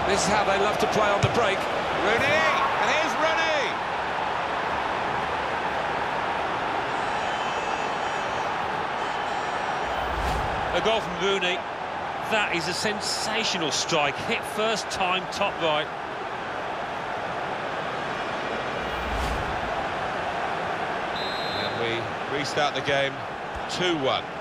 This is how they love to play on the break. Rooney, and here's Rooney. A goal from Rooney. That is a sensational strike. Hit first time, top right. And we restart the game 2-1.